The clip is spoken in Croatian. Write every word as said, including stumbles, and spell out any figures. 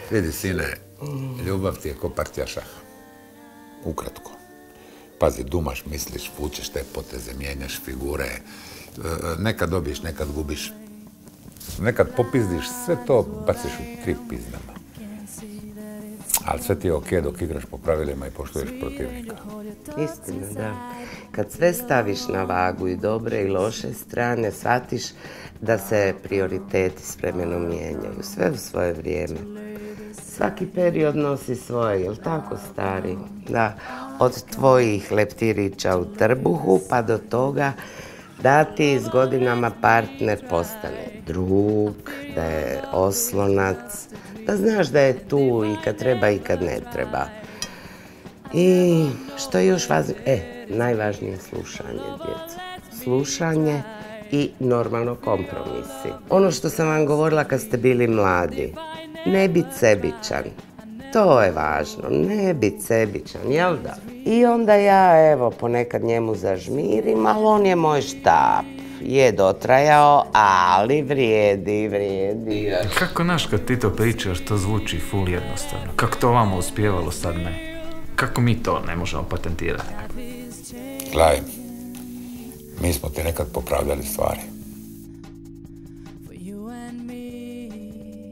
Vidi, sine, ljubav ti je ko partija šaha. Ukratko. Pazi, dumaš, misliš, vučeš te poteze, mijenjaš figure. Nekad dobiješ, nekad gubiš. Nekad popizdiš, sve to baciš u tri pizdama. Ali sve ti je okej dok igraš po pravilima i poštuješ protivnika. Istina, da. Kad sve staviš na vagu i dobre i loše strane, shvatiš da se prioriteti s vremenom mijenjaju. Sve u svoje vrijeme. Svaki period nosi svoje, jel tako, stari? Da, od tvojih leptirića u trbuhu pa do toga da ti s godinama partner postane drug, da je oslonac, da znaš da je tu i kad treba i kad ne treba. I što je još važnije? E, najvažnije je slušanje, djeco. Slušanje i normalno kompromisi. Ono što sam vam govorila kad ste bili mladi. Ne biti sebičan. To je važno. Ne biti sebičan, jel da? I onda ja, evo, ponekad njemu zažmirim, ali on je moj štap. Je dotrajao, ali vrijedi, vrijedi. Kako naš kad ti to pričaš, to zvuči ful jednostavno. Kako to vama uspjevalo, sad ne? Kako mi to ne možemo patentirati? Gledaj, mi smo ti nekad popravljali stvari.